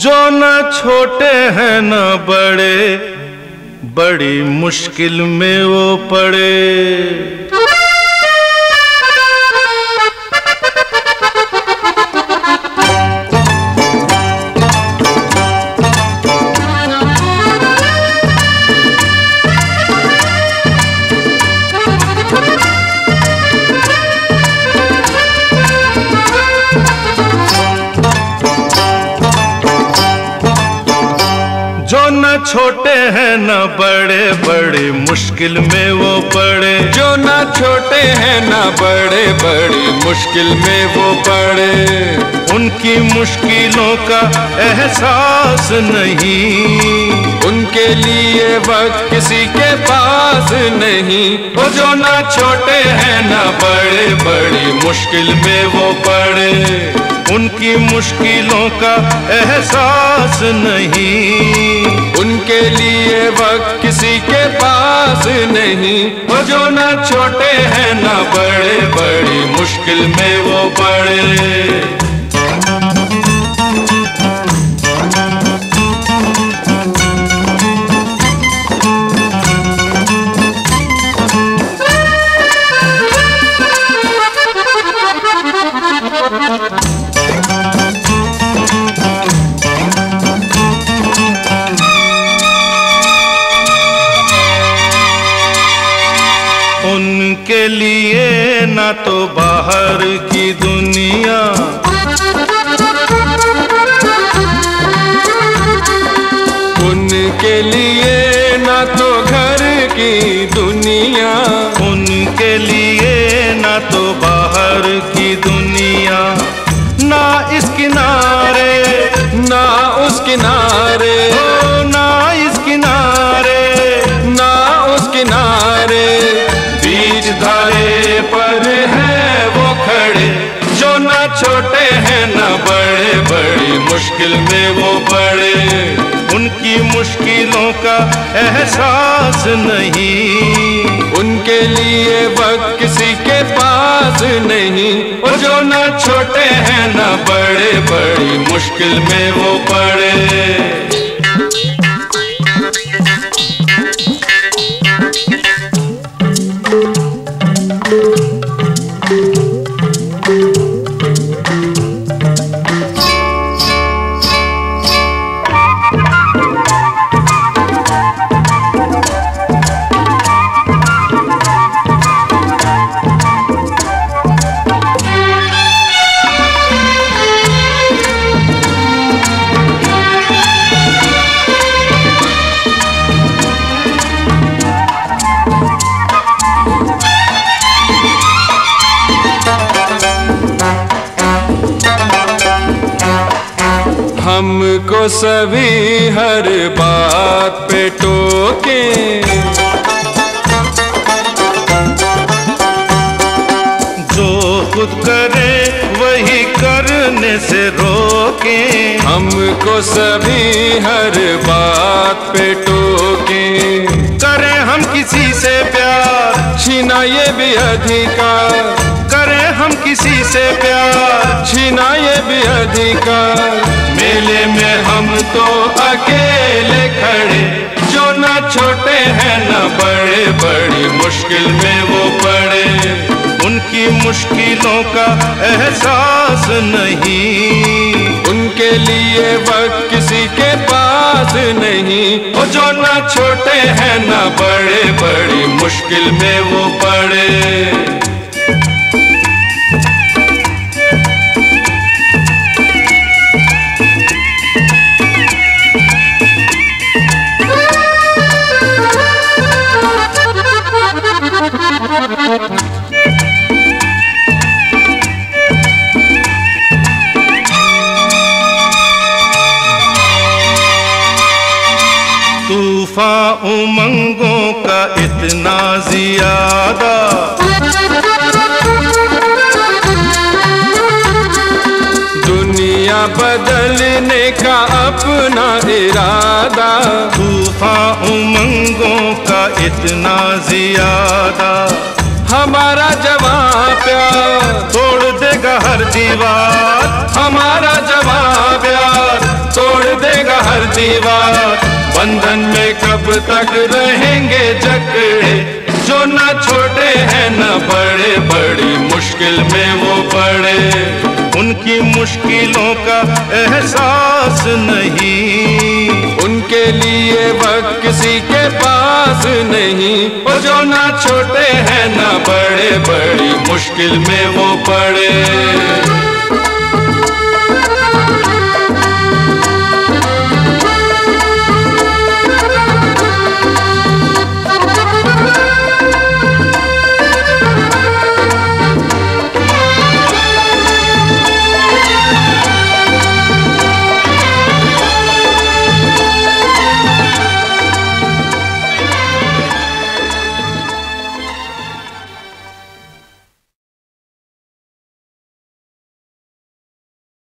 जो न छोटे हैं न बड़े, बड़ी मुश्किल में वो पड़े। जो न छोटे हैं न बड़े, बड़ी मुश्किल में वो पड़े। जो न छोटे हैं न बड़े, बड़ी मुश्किल में वो पड़े। उनकी मुश्किलों का एहसास नहीं, उनके लिए वक्त किसी के पास नहीं। वो जो न छोटे हैं न बड़े, बड़ी मुश्किल में वो पड़े। उनकी मुश्किलों का एहसास नहीं, उनके लिए वक्त किसी के पास नहीं। वो जो न छोटे हैं न बड़े, बड़ी मुश्किल में वो पड़े। उनके लिए ना तो बाहर की दुनिया, उनके लिए ना तो घर की दुनिया, उनके लिए ना तो बाहर की दुनिया। ना इस किनारे ना उस किनारे, ना इस किनारे ना उस किनारे, बीच धारे पर है वो खड़े। जो ना छोटे हैं न बड़े, बड़ी मुश्किल में वो पड़े। उनकी मुश्किलों का एहसास नहीं, उनके लिए वक्त किसी के पास नहीं। और जो ना छोटे हैं न बड़े, बड़ी मुश्किल में वो पड़े। हमको सभी हर बात पे टोके, जो खुद करे वही करने से रोके। हमको सभी हर बात पे टोके। करें हम किसी से प्यार, छीना ये भी अधिकार। करें हम किसी से प्यार, छीना ये भी अधिकार। मेले में हम तो अकेले खड़े। जो न छोटे हैं न बड़े, बड़ी मुश्किल में वो पड़े। उनकी मुश्किलों का एहसास नहीं, उनके लिए वक्त किसी के पास नहीं। वो जो न छोटे हैं न बड़े, बड़ी मुश्किल में वो पड़े। तूफान उमंगों का इतना ज्यादा, दुनिया बदलने का अपना इरादा। तूफान उमंगों का इतना ज्यादा। हमारा जवां प्यार तोड़ देगा हर दीवार। हमारा जवां प्यार तोड़ सिवा, बंधन में कब तक रहेंगे जकड़े। जो ना छोटे हैं ना बड़े, बड़ी मुश्किल में वो पड़े। उनकी मुश्किलों का एहसास नहीं, उनके लिए वक्त किसी के पास नहीं। वो जो ना छोटे हैं ना बड़े, बड़ी मुश्किल में वो पड़े।